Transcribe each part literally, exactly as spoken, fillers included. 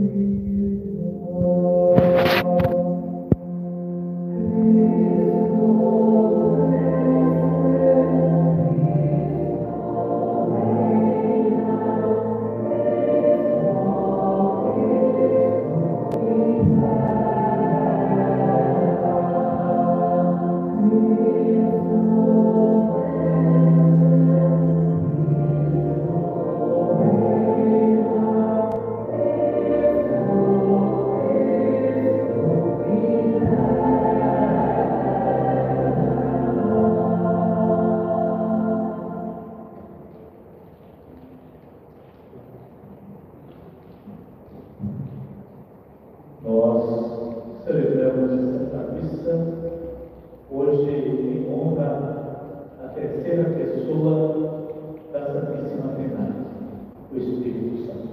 Nós celebramos esta missa hoje em honra à terceira pessoa da Santíssima Trindade, o Espírito Santo.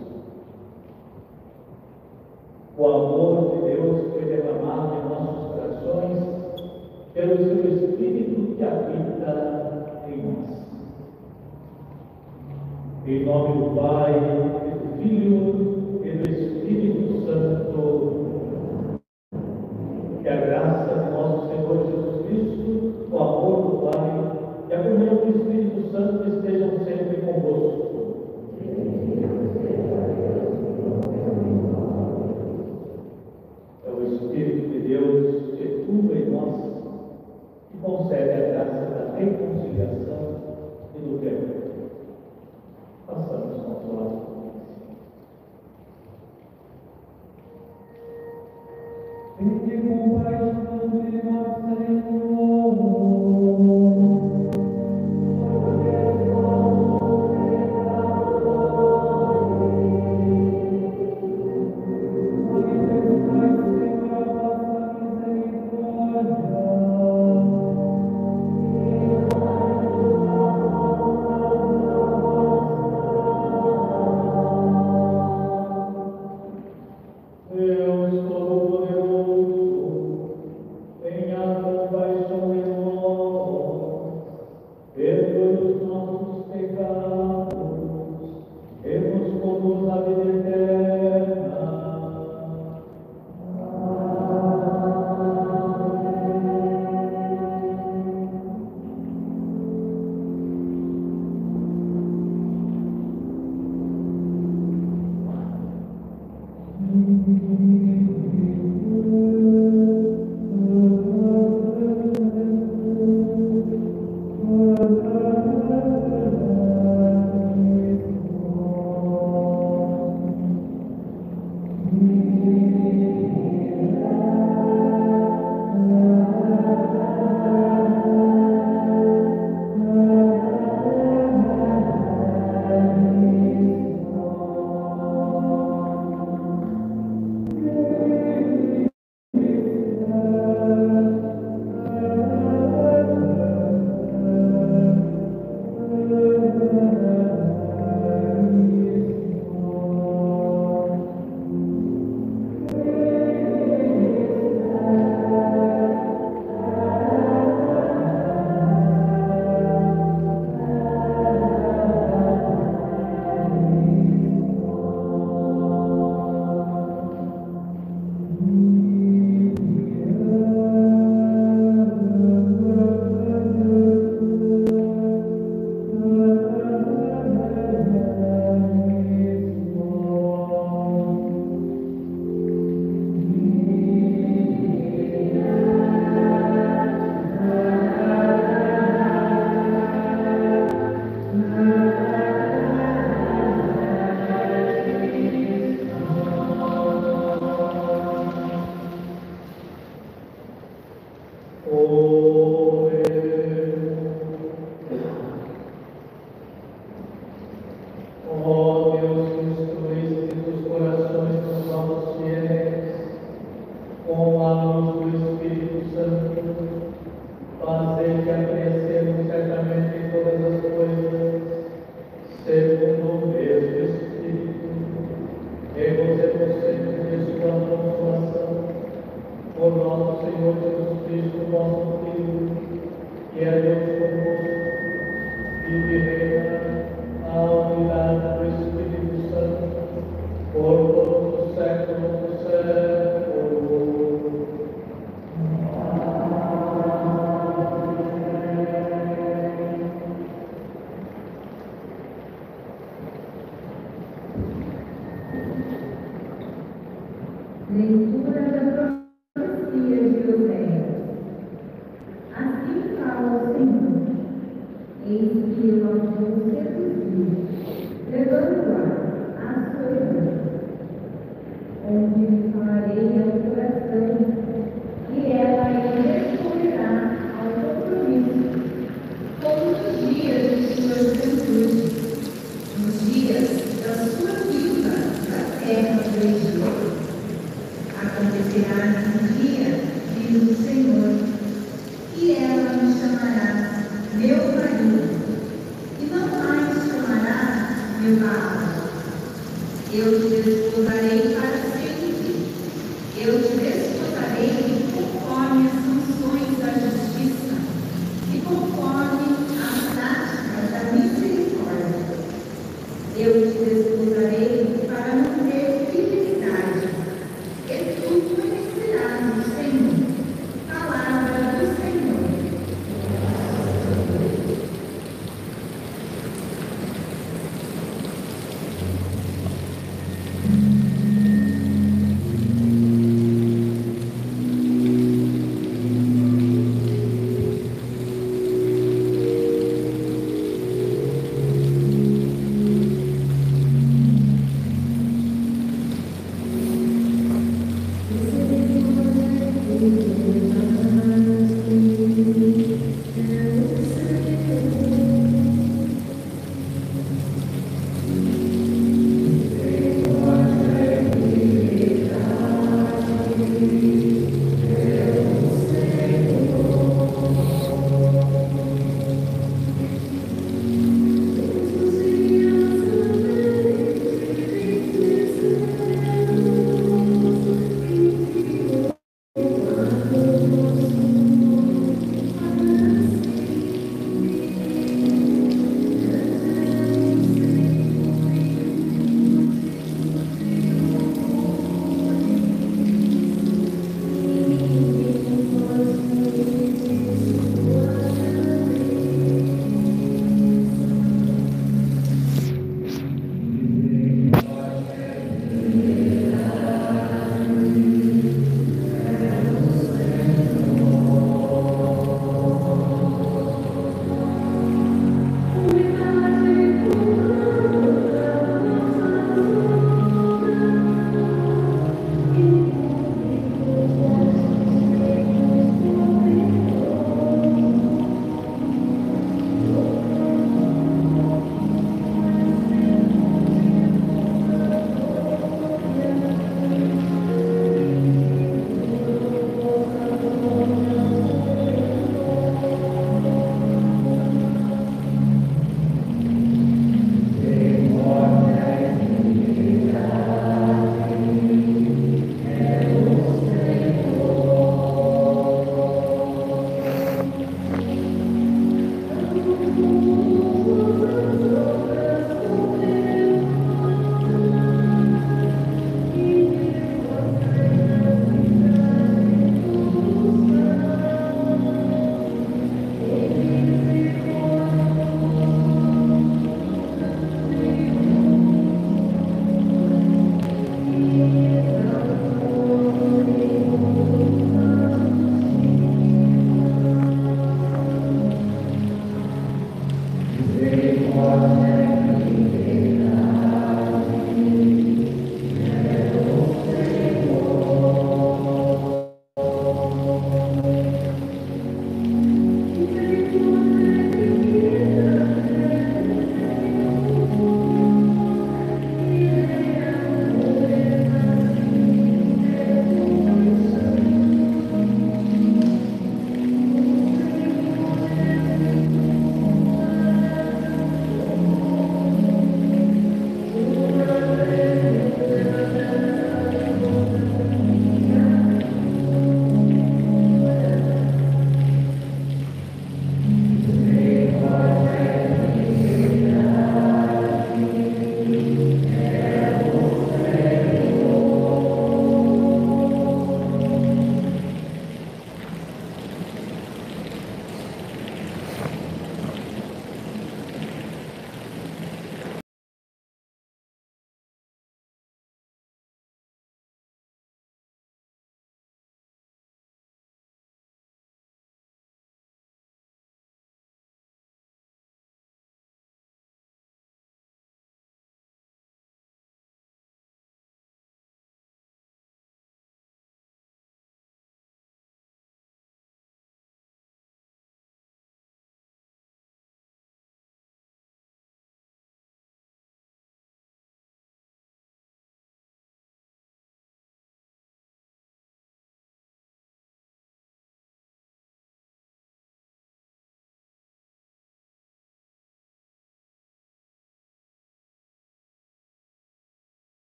O amor de Deus foi derramado em nossos corações pelo seu Espírito que habita em nós. Em nome do Pai, e do Filho e do Espírito Santo. Que a graça de nosso Senhor Jesus Cristo, o amor do Pai e a comunhão do Espírito Santo estejam sempre convosco. É o Espírito de Deus que atua em nós e concede a graça da reconciliação e do perdão. Passamos nosso lado. Tende compaixão de nós, Senhor. Por todos séculos dos séculos. Leitura da profecia de Oséias. Assim fala o Senhor: eis que eu a vou seduzir, levando-a à sua irmã, onde me falarei ao coração, e ela responderá ao compromisso, como nos dias de sua juventude, nos dias da sua vida na terra do Egito. Acontecerá num dia, diz o Senhor, que ela me chamará meu marido, e não mais chamará meu marido. Eu te desposarei para sempre, eu te desposarei conforme as sanções da justiça e conforme as práticas da misericórdia. Eu te desposarei para não ter felicidade, e tu conhecerás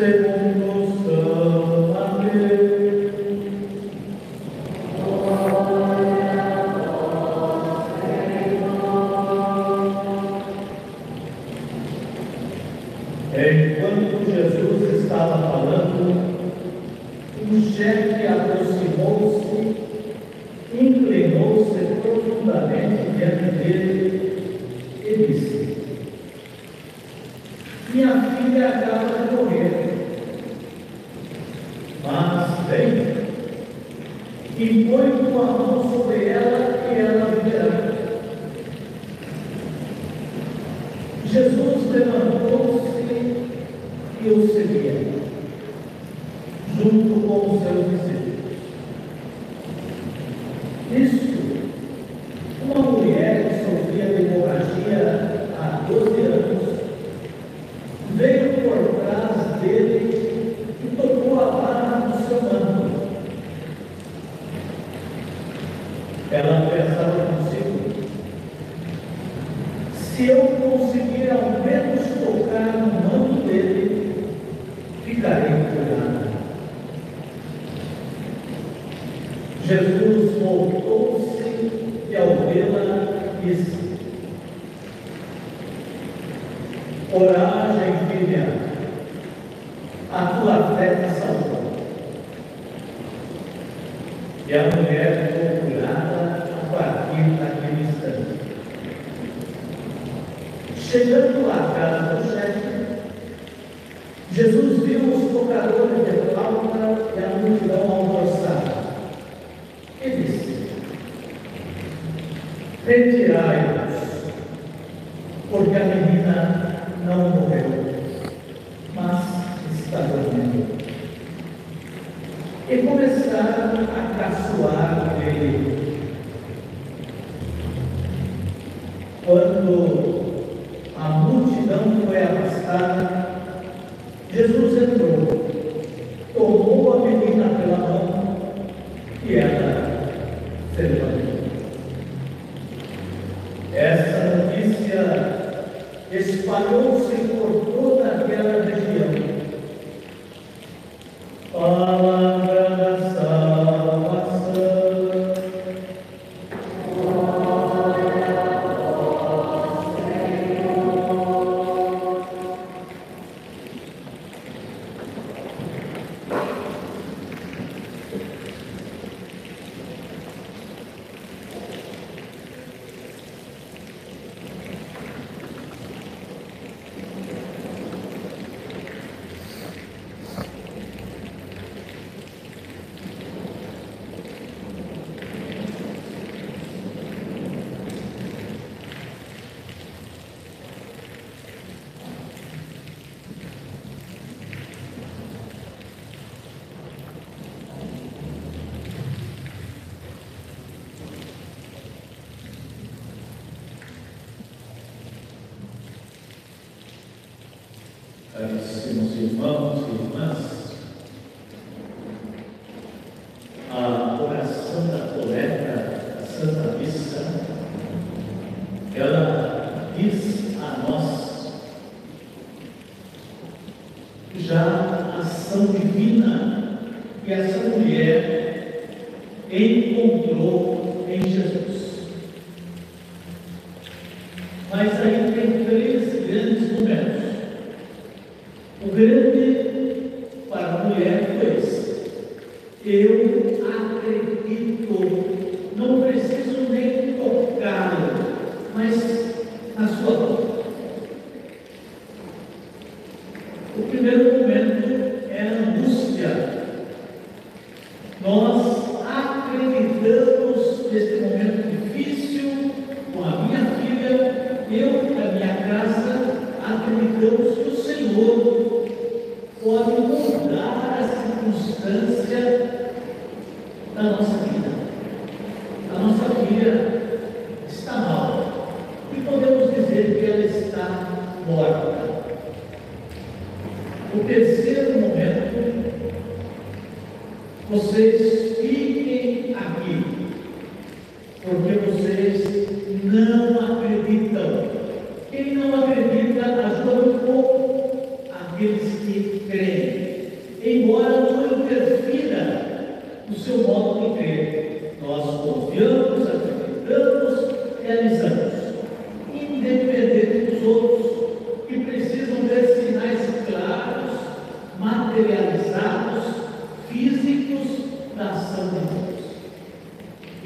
segundo São Mateus. Enquanto Jesus estava falando, um chefe aproximou-se, inclinou-se profundamente diante dele e disse: minha filha acaba de morrer, mas vem e põe tua mão sobre ela e ela viverá. Jesus levantou-se e o seguia, junto com os seus discípulos. Nisto, uma mulher que sofria de hemorragia há doze anos veio por trás dele e tocou a barra do seu manto. Ela pensava consigo: se eu conseguir ao menos tocar no manto dele, ficarei curada. Jesus voltou-se e, ao vê-la, disse: coragem, filha, a tua fé te salvou. E a mulher ficou curada a partir daquele instante. Chegando à casa do chefe, Jesus viu os tocadores de flauta e a multidão almoçada. E disse: retirai-vos, porque a menina não morreu, mas está dormindo. E começaram a caçoar dele. Quando a multidão foi afastada, Jesus entrou, tomou a menina pela mão e ela se levantou. Essa notícia espalhou-se por toda aquela região. Palavra da salvação. Caríssimos irmãos e irmãs, a oração da coleta da Santa Missa, ela diz a nós já a ação divina que essa mulher encontrou em Jesus. Mas aí tem três grandes momentos. O grande para a mulher foi esse: eu acredito, não preciso nem tocá-lo, mas na sua boca. O primeiro momento é a angústia. Nós acreditamos neste momento difícil com a minha filha, eu e a minha casa, acreditamos que o Senhor pode mudar a circunstância da nossa vida. A nossa filha está mal e podemos dizer que ela está morta. O terceiro momento, vocês fiquem aqui, porque vocês não acreditam. Quem não acredita, ajuda um pouco aqueles que creem.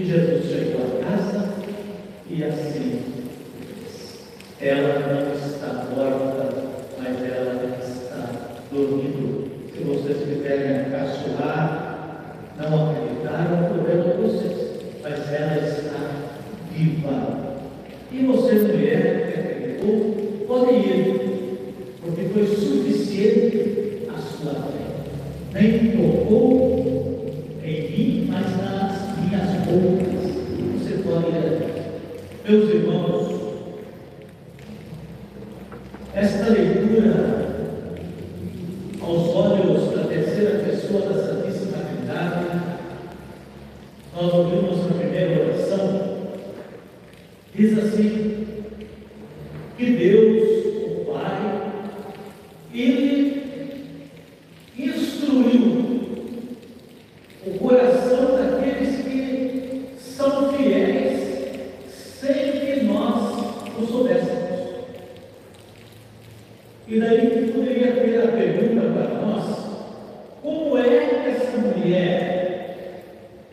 que Jesus chegou à casa e assim, ela não está morta, mas ela está dormindo. Se vocês quiserem caçoar, não acreditar, é o problema de vocês, mas ela está viva. E você, mulher que acreditou, pode ir, porque foi suficiente a sua fé. Nem tocou em mim, mas nas minhas roupas. Você pode ir. Meus irmãos, esta leitura, aos olhos da terceira pessoa da Santíssima Trindade, nós ouvimos na primeira oração, diz assim, que Deus, o Pai, Ele instruiu o coração daqueles que são fiéis, sem que nós o soubéssemos. E daí que poderia ter a pergunta para nós: como é que essa mulher,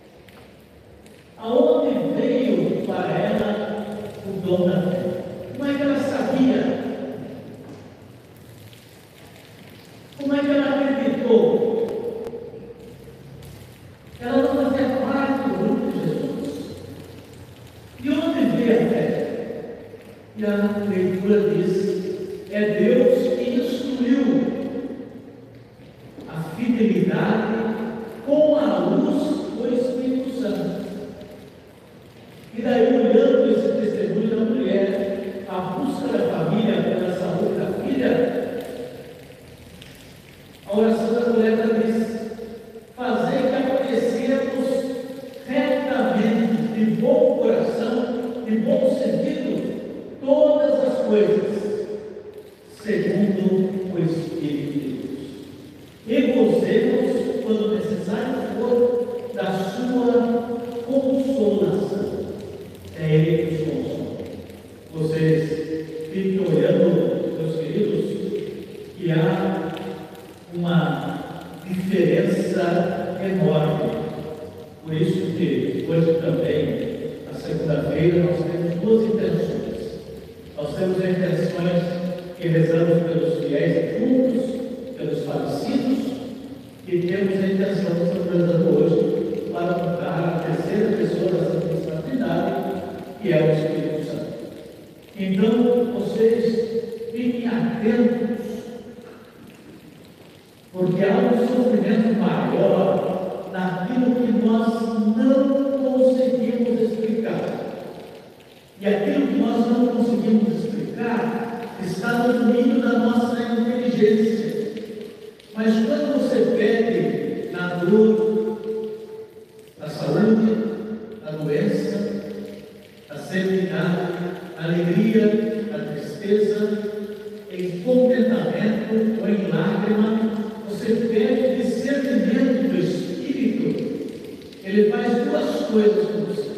aonde veio para ela o dom da fé? Como é que ela sabia? Como é que ela acreditou? Ela não fazia parte do grupo de Jesus. De onde veio a fé? E a leitura diz: é Deus que instruiu a fidelidade com a luz do Espírito Santo. E daí, olhando esse testemunho da mulher, a busca da família pela saúde da filha, a oração da mulher diz: fazer que aparecemos retamente, de bom coração, de bom sentido, todas as coisas, segundo o Espírito de Deus. E gozemos, quando necessário for, da sua consolação. É Ele que nos consola. Vocês fiquem olhando, meus queridos, que há uma diferença enorme. Por isso que hoje também, na segunda-feira, nós temos duas intenções. Nós temos a intenções que rezamos pelos fiéis juntos, pelos falecidos, e temos a intenção de estar rezando hoje para honrar a terceira pessoa da Santíssima Trindade, que é o Espírito Santo. Então, vocês fiquem atentos, porque há um sofrimento maior naquilo que nós não conseguimos explicar. E aquilo que nós não conseguimos explicar está no domínio da nossa inteligência. Mas quando você pede na dor, na saúde, na doença, na serenidade, na alegria, na tristeza, em contentamento ou em lágrima, você pede discernimento do Espírito. Ele faz duas coisas com você: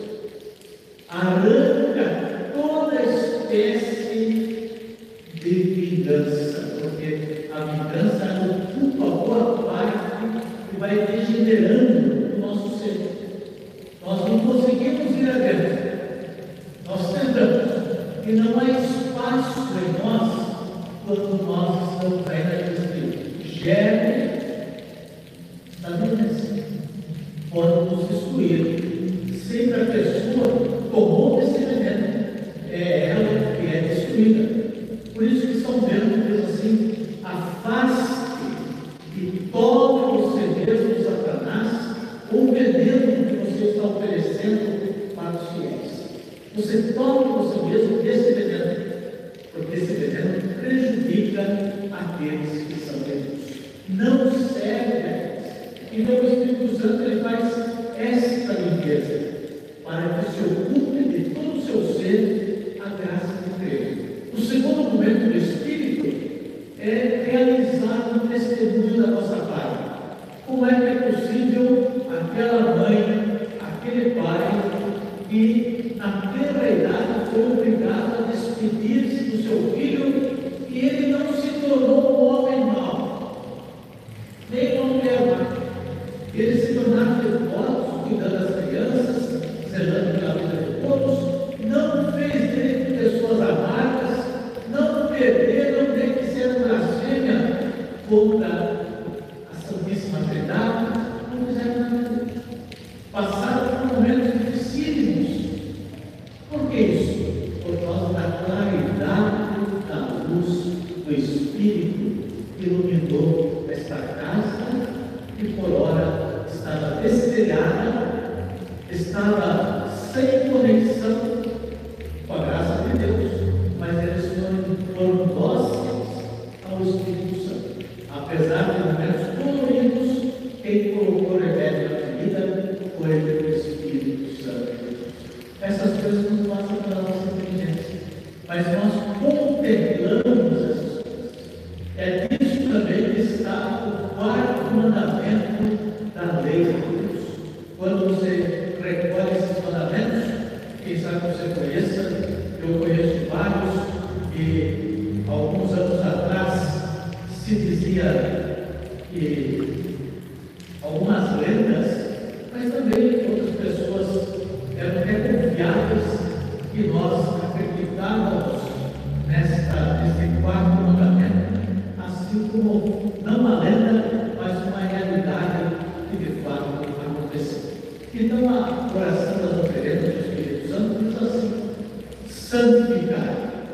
arranca toda espécie de vingança, porque a vingança ocupa boa parte e vai degenerando o nosso ser. Nós não conseguimos ir adiante. Nós tentamos, e não há espaço em nós quando nós estamos ainda nesse germe da violência. Pode nos destruir. Sempre a pessoa tomou esse veneno, é ela que é destruída. Por isso que São Bento diz assim: afaste de todo o segredo de Satanás o veneno que você está oferecendo para os fiéis. Você tome você mesmo desse veneno, porque esse veneno prejudica aqueles que são Jesus. Não serve a eles. Então o Espírito Santo ele faz esta limpeza, para que se ocupe de todo o seu ser a graça de crer. O segundo momento do Espírito é realizar um testemunho da nossa parte. Como é que é possível aquela mãe, aquele pai, que na tenra idade foi obrigado a despedir-se do seu filho, e ele não se tornou um homem mau, nem uma mulher má. Eles se tornaram devotos, cuidando das crianças, sem conexão com a graça de Deus, mas eles foram dóceis ao Espírito Santo. Apesar de momentos doloridos, quem colocou remédio na ferida foi o Espírito Santo. Essas coisas não passam pela nossa inteligência, mas nós contemplamos essas coisas. É disso também que está o quarto mandamento da lei de Deus. Quando você recolhe esses mandamentos, quem sabe você conheça, eu conheço vários, e alguns anos atrás se dizia que algumas lendas, mas também outras pessoas eram reconfiadas que nós acreditávamos nesta, nesse quarto mandamento, assim como não uma lenda, mas uma realidade que de fato aconteceu. Então a oração das oferendas do Espírito Santo diz assim: santificar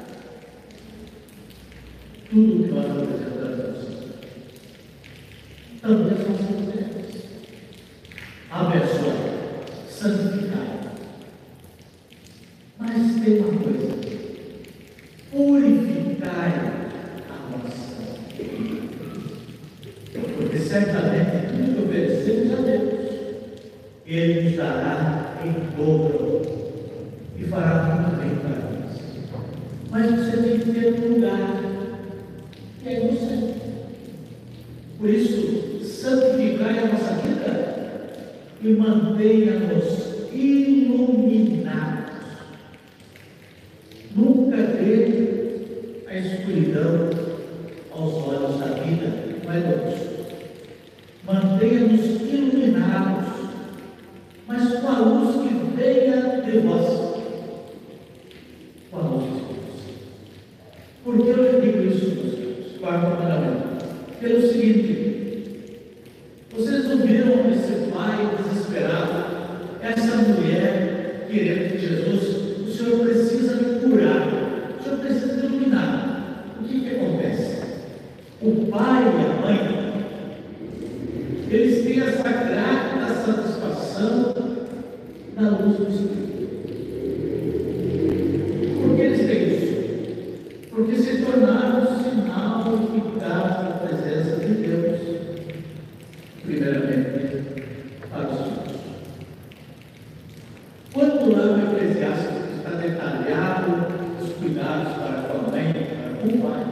tudo que nós apresentamos ao Senhor. Também são as oferendas. Abençoar, santificar. Mas tem uma coisa: purificar a nossa vida. Porque certamente tudo que oferecemos a Deus, Ele nos dará em dobro e fará muito bem para nós. Mas você tem que ter um lugar, que é você. Por isso, santificai a nossa vida e mantenha-nos iluminados. Nunca dê a escuridão aos olhos da vida, não é Deus. Mantenha-nos iluminados, mas com a luz que venha de vós, com a luz de Deus. Por que eu digo isso, meus filhos? Quarto mandamento. Pelo seguinte: vocês não viram esse pai desesperado, essa mulher querendo que Jesus, o Senhor precisa me curar, o Senhor precisa me iluminar. O que que acontece? O pai e a mãe, eles têm essa grata satisfação na luz do Espírito. Por que eles têm isso? Porque se tornaram um sinal eficaz da presença de Deus, primeiramente para os filhos. Quando lá no Eclesiastes está detalhado os cuidados para com a mãe, para com o pai,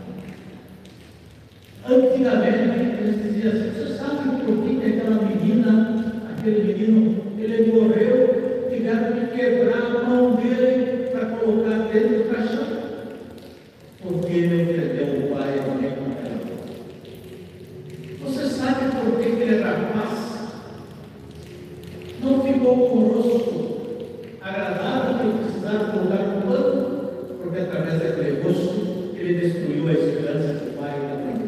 antigamente eles diziam assim: você sabe por que aquela menina, aquele menino, ele morreu, tiveram que quebrar a mão dele para colocar dentro do caixão? Porque ele perdeu o pai e a mãe com ela. Você sabe por que aquele rapaz não ficou com o rosto agradável que precisava colocar no pano? Porque através daquele rosto ele destruiu a esperança do pai e da mãe.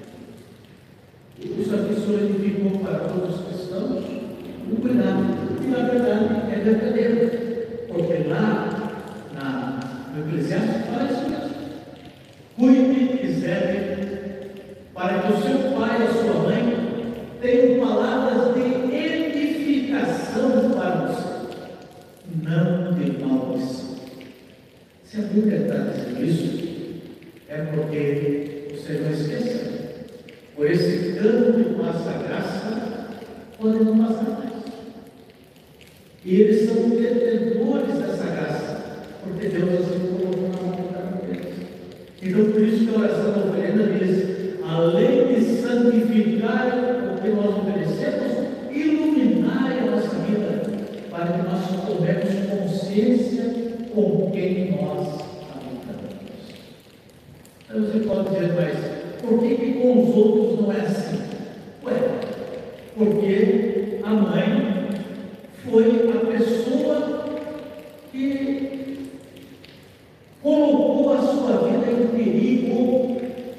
Isso aqui solidificou para todos os cristãos o cuidado. E na verdade é verdadeiro, porque lá na, no Eclesiastes fala isso mesmo. Cuide e zele para que o seu pai e a sua mãe tenham palavras de edificação para você, não de maldição. Se a Bíblia está dizendo isso, é porque você não esqueceu. Por esse campo de passa graça, podem não passar mais. E eles são detentores dessa graça, porque Deus assim colocou na mão deles. Então, por isso que a oração da oferenda diz: além de santificar o que nós oferecemos, iluminar a nossa vida, para que nós tomemos consciência com quem nós habitamos. Então você pode dizer: mas por que, que com os outros não é assim? Ué, porque a mãe foi a pessoa que colocou a sua vida em perigo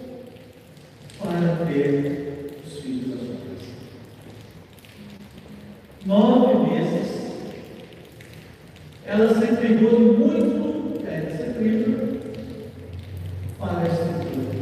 para ter os filhos da sua casa. Nove meses, ela se entregou muito, é, esse livro, para esse livro.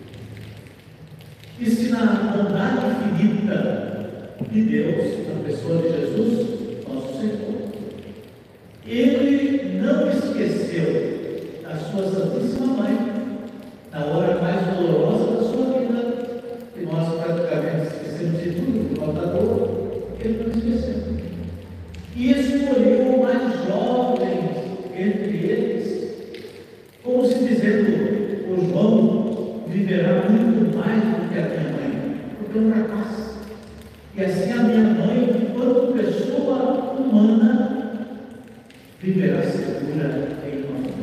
E se na bondade infinita de Deus, na pessoa de Jesus, nosso Senhor, ele não esqueceu a sua Santíssima Mãe na hora mais dolorosa da sua vida, que nós praticamente esquecemos de tudo por causa da dor. Ele não esqueceu. E escolheu o mais jovem entre eles, como se dizendo: o João viverá muito mais do que a minha mãe, porque é um rapaz. E assim a minha mãe, enquanto pessoa humana, viverá segura em nós.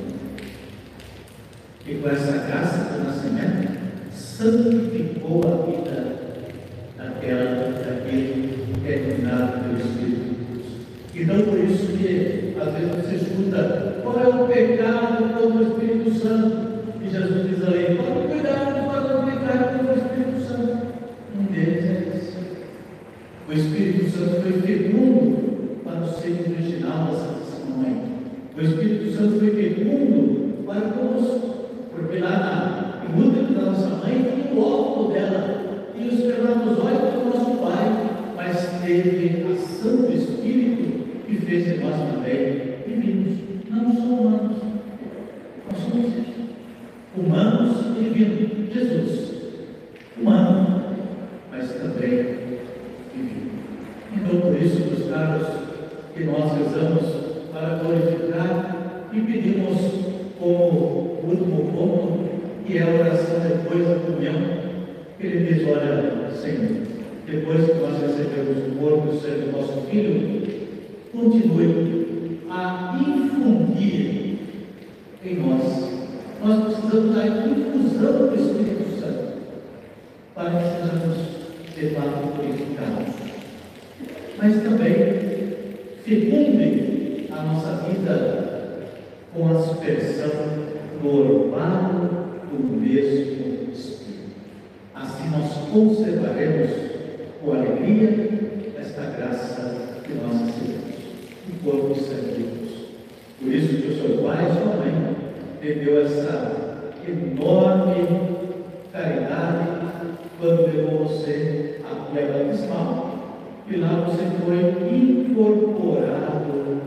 E com essa graça do nascimento, santificou a vida daquela, daquele que é iluminado pelo Espírito. Então, por isso que às vezes você escuta: qual é o pecado contra o Espírito Santo? E Jesus diz ali: tome cuidado para o pecado contra o Espírito Santo. Um deles é esse. O Espírito Santo foi fecundo para o seio original da Santíssima Mãe. O Espírito Santo foi fecundo para conosco, porque lá na, em útero da nossa mãe tinha o óvulo dela e os espermatozoides do nosso pai, mas teve a ação do Espírito que fez de nós também divinos. Não somos humanos, nós somos humanos e divinos. Jesus, humano, mas também divino. Então, por isso, meus caros, que nós rezamos para glorificar e pedimos como último ponto, que é a oração depois da comunhão, que ele diz: olha, Senhor, depois que nós recebemos o corpo e o sangue do nosso Filho, continue a infundir em nós. Nós precisamos da infusão do Espírito Santo para que sejamos de fato purificados. Mas também fecunde a nossa vida com a aspersão do orvalho do mesmo Espírito. Assim nós conservaremos com alegria esta graça que nós recebemos, o corpo de sangue. Por isso que o seu pai e sua mãe me deu essa enorme caridade quando levou você à Via Batismal, e lá você foi incorporado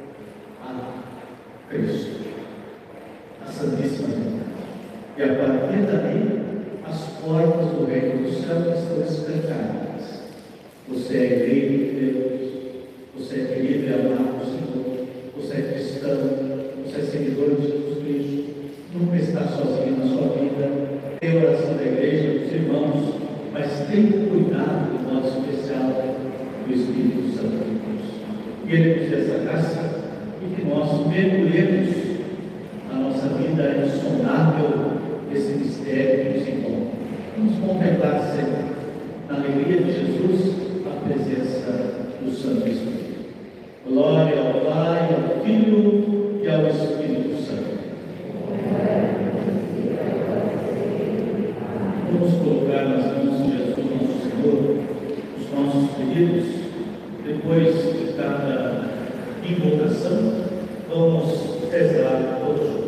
a Cristo, a Santíssima Trindade. E a partir dali, as portas do reino do céu estão escancadas. Você é livre de Deus, você é livre de amar o Senhor, você é cristão, você é seguidor de Jesus Cristo, nunca está sozinho na sua vida. Tem oração da igreja, dos irmãos, mas tem cuidado do modo especial do Espírito Santo de Deus. E Ele nos dê essa graça e que nós mergulhemos na nossa vida insondável desse mistério que nos encontra. Vamos contemplar sempre, na alegria de Jesus, a presença do Santo Espírito. Glória ao Pai, ao Filho e ao Espírito Santo. Vamos colocar nas mãos de Jesus, nosso Senhor, os nossos pedidos. Depois de cada invocação, vamos rezar todos juntos.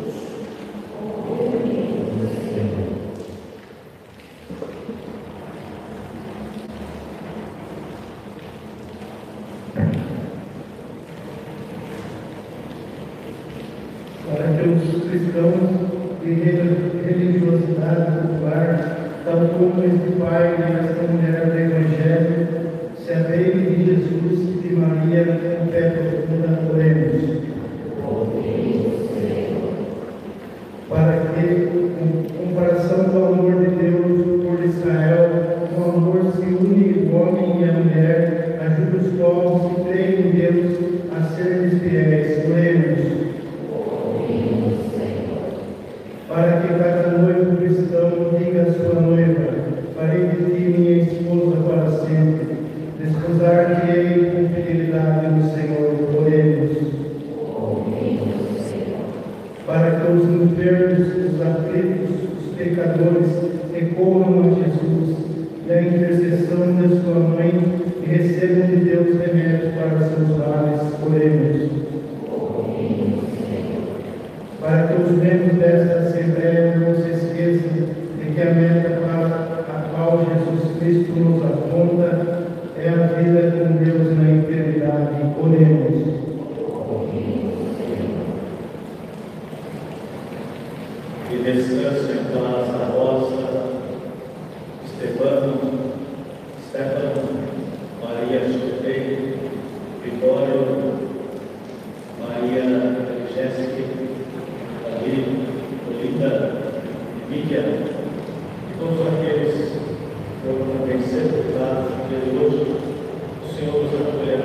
Para que os cristãos de religiosidade popular, tal como este pai e esta mulher do Evangelho, se apeguem de Jesus e de Maria com fé profunda, oremos. Para que, em comparação com o amor de Deus por Israel, o amor se une o homem e a mulher, ajuda os povos que creem em Deus a serem fiéis. Oremos. Para que cada noivo cristão diga à sua noiva: farei de ti minha esposa para sempre, desposar-te-ei com fidelidade no Senhor. Oremos. Para que os enfermos, os aflitos, os pecadores recorram a Jesus e a intercessão de sua mãe e recebam de Deus remédio para seus males. Oremos. Para que os membros desta Assembleia não se esqueçam de que a meta para a qual Jesus Cristo nos aponta é a vida com Deus na eternidade. Oremos. e descanso em paz a Rosa, Estevano, Stefano, Maria Chutei, Vitório, Maria Jéssica, Davi, Olinda, Lídia, e todos aqueles que foram também sepultados de hoje, o Senhor nos acolherá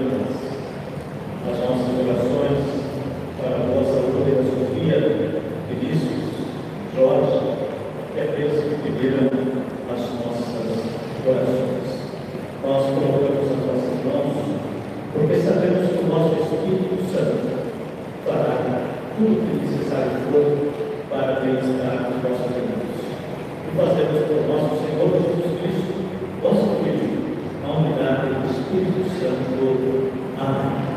nas nossas orações para a vossa Glória, Sofia, Vinícius, Jorge e aqueles que pediram as nossas orações. Nós colocamos as nossas mãos, porque sabemos que o nosso Espírito Santo fará tudo o que necessário for para bem-estar dos nossos irmãos. E fazemos por nosso Senhor Jesus Cristo, nosso Filho, na unidade do Espírito Santo. Amém.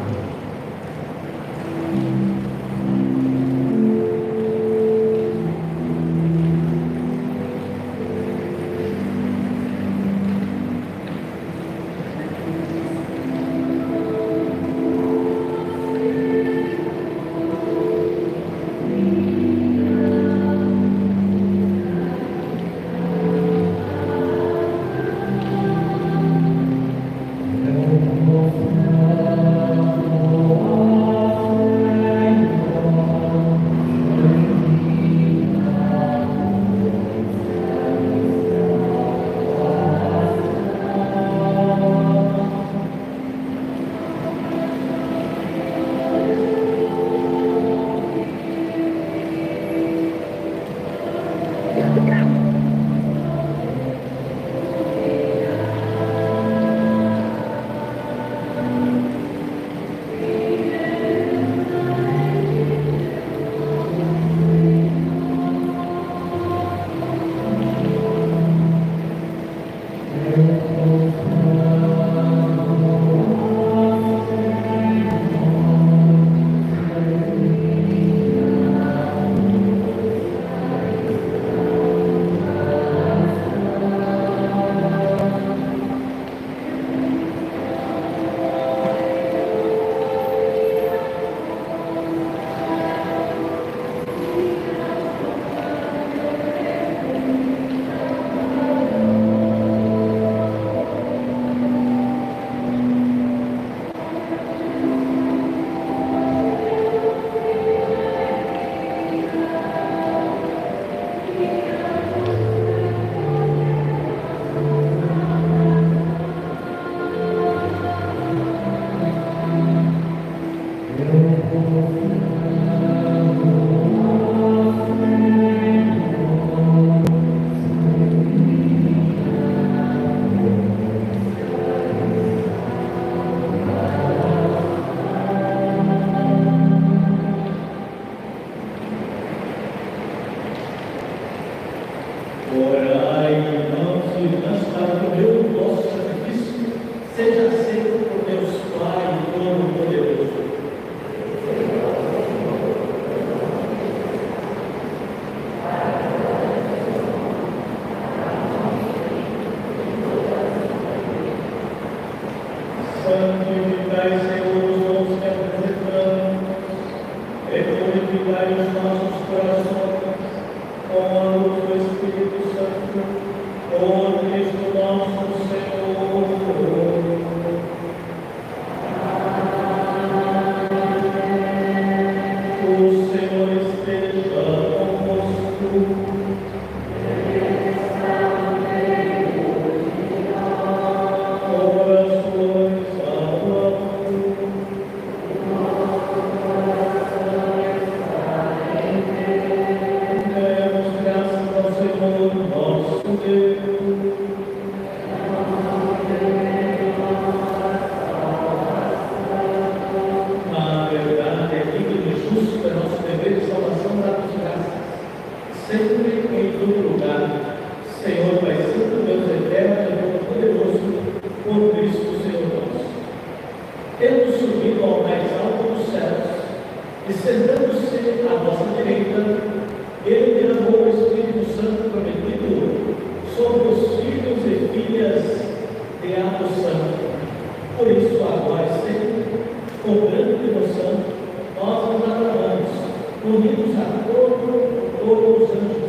unidos a todo, todos os anjos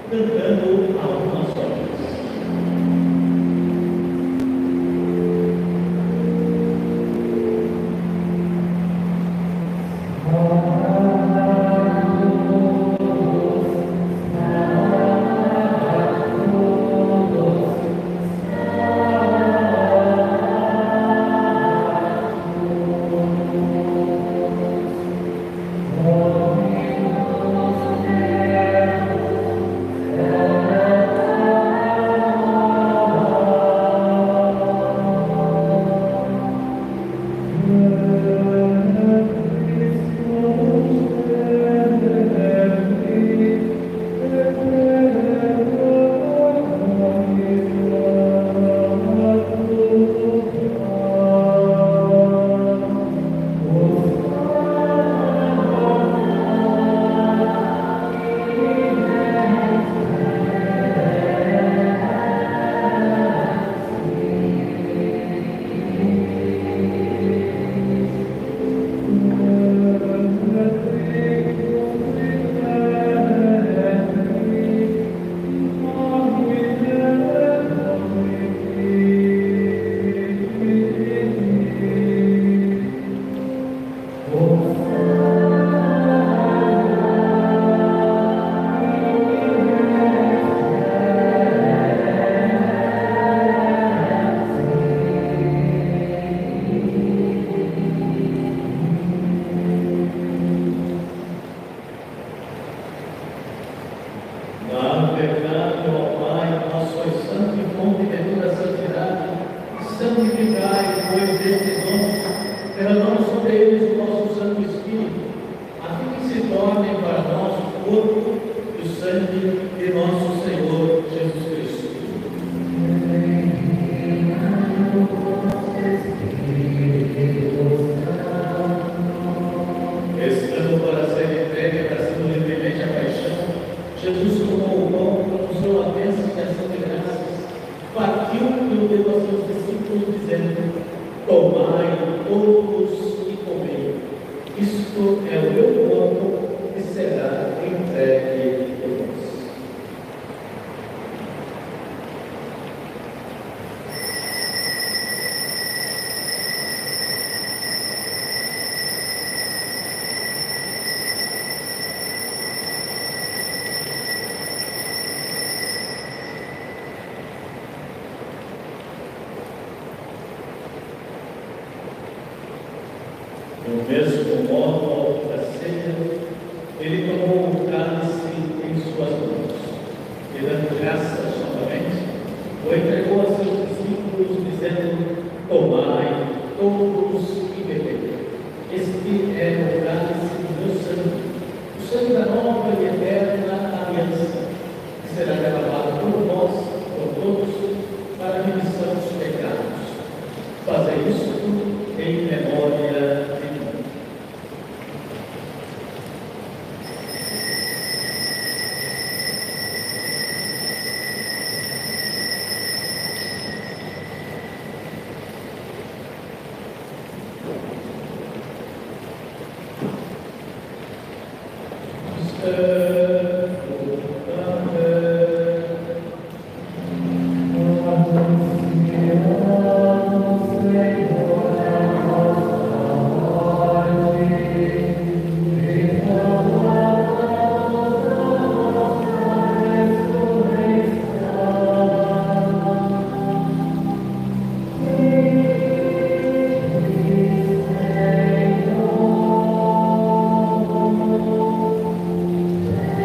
cantando algumas horas. Do mesmo modo, ao fim da ceia, ele tomou o cálice em suas mãos, e dando graças novamente, o entregou a seus discípulos, dizendo: tomai todos e bebei. Este é o cálice do meu sangue, o sangue da nova e eterna aliança, que será derramado por nós, por todos, para a remissão dos pecados. Fazei isto em memória de mim. Thank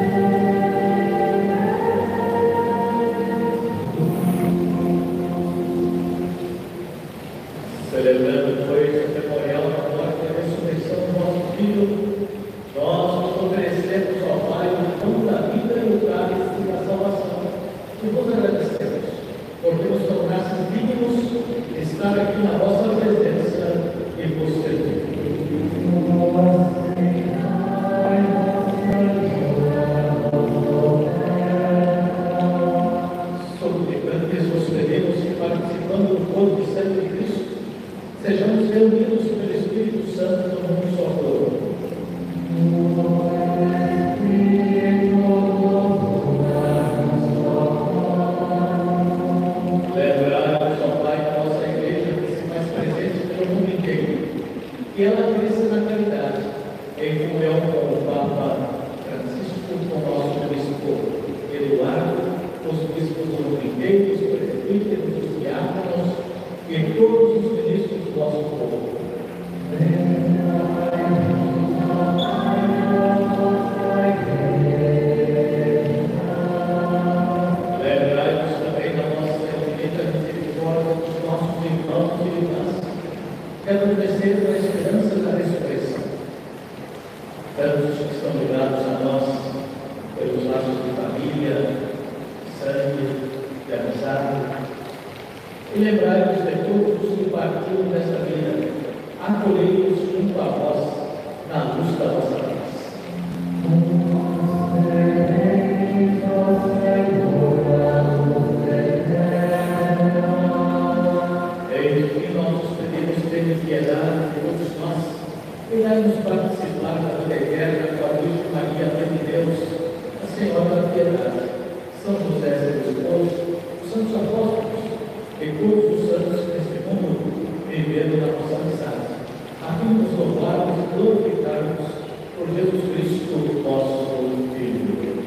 em comunhão com o Papa Francisco, com o nosso bispo Eduardo, os bispos dominiceiros, os presbíteros, os diáconos e todos os ministros do nosso povo. Lembrai-nos também da nossa infinita misericórdia dos nossos irmãos e irmãs, que adormeceram na esperança da ressurreição. Tantos que estão ligados a nós pelos laços de família, sangue e amizade. E lembrai-nos de todos os que partiram desta vida, acolhei-os junto a vós na luz da vossa paz. Eis que nossos pedidos têm piedade de todos nós, e dai-nos participar da vida eterna com a Virgem Maria, Mãe de Deus, a Senhora da Piedade, São José, seu esposo, os santos apóstolos e todos os santos neste mundo, vivendo na nossa amizade, a fim de nos louvarmos e glorificarmos por Jesus Cristo, nosso Filho.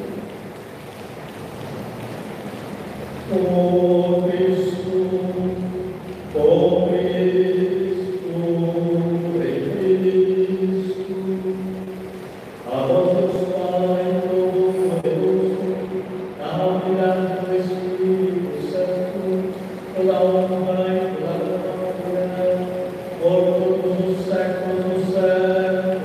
O Cristo, o Cristo, em Cristo, a voz do Pai Todo-Poderoso, na unidade do Espírito Santo, toda honra e toda glória, por todos os séculos dos séculos.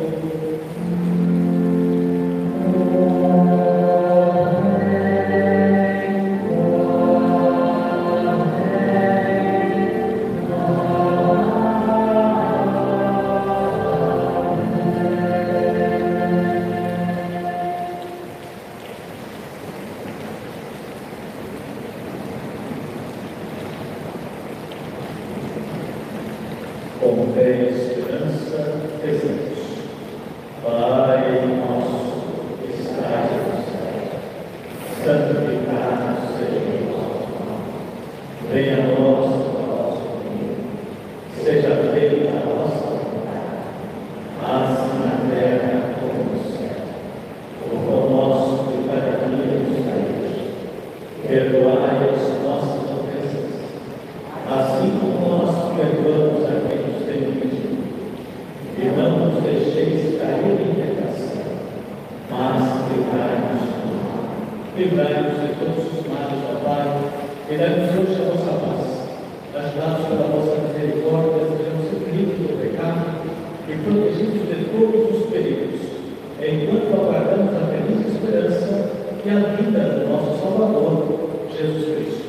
Com fé e esperança, rezamos. Pai nosso, que estás no céu, santificado seja o vosso nome. Venha a nós o vosso reino. Seja feita a vossa vontade, assim na terra como no céu. O pão nosso de cada dia nos dai hoje. Perdoai as nossas ofensas, assim como nós perdoamos a quem nos tem ofendido. E não nos deixeis cair em tentação, mas livrai-nos do mal. Livrai-nos de todos os males, ó Pai, e dai-nos hoje a vossa paz. Ajudados pela vossa misericórdia, sejamos livres do pecado e protegidos de todos os perigos, enquanto aguardamos a feliz esperança e a vida do nosso Salvador, Jesus Cristo.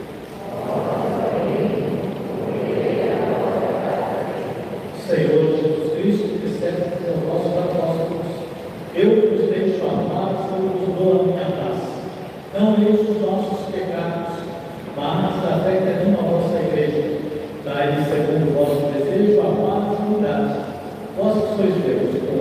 Senhor Jesus Cristo, que disseste aos vossos apóstolos, eu vos deixo a paz, eu vos dou a minha paz. Não eis os nossos pecados, mas da fé que anima a vossa igreja. Dai-lhe, segundo o vosso desejo, a paz e a unidade. Vós que sois Deus,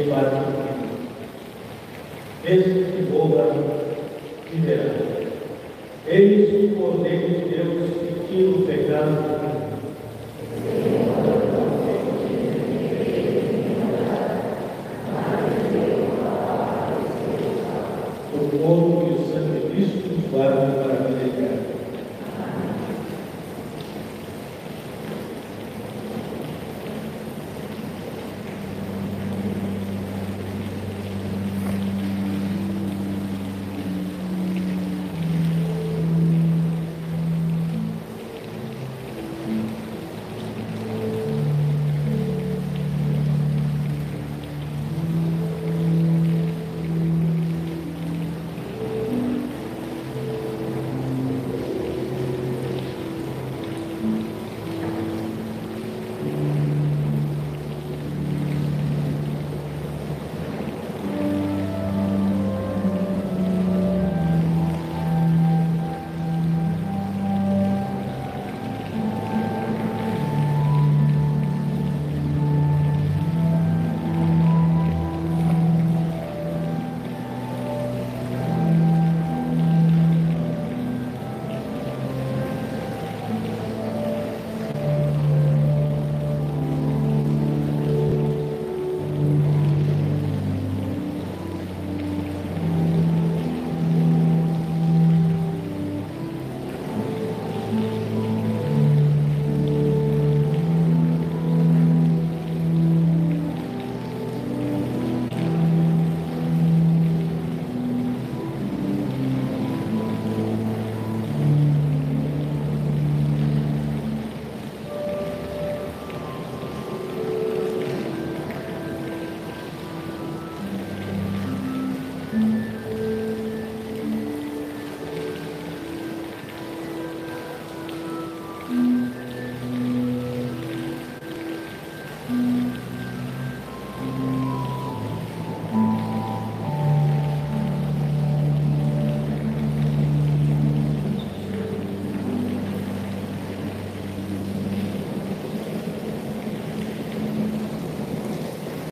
bate o Filho. Esse que morra viverá. Eis o Cordeiro de Deus que tira o pecado do mundo. O povo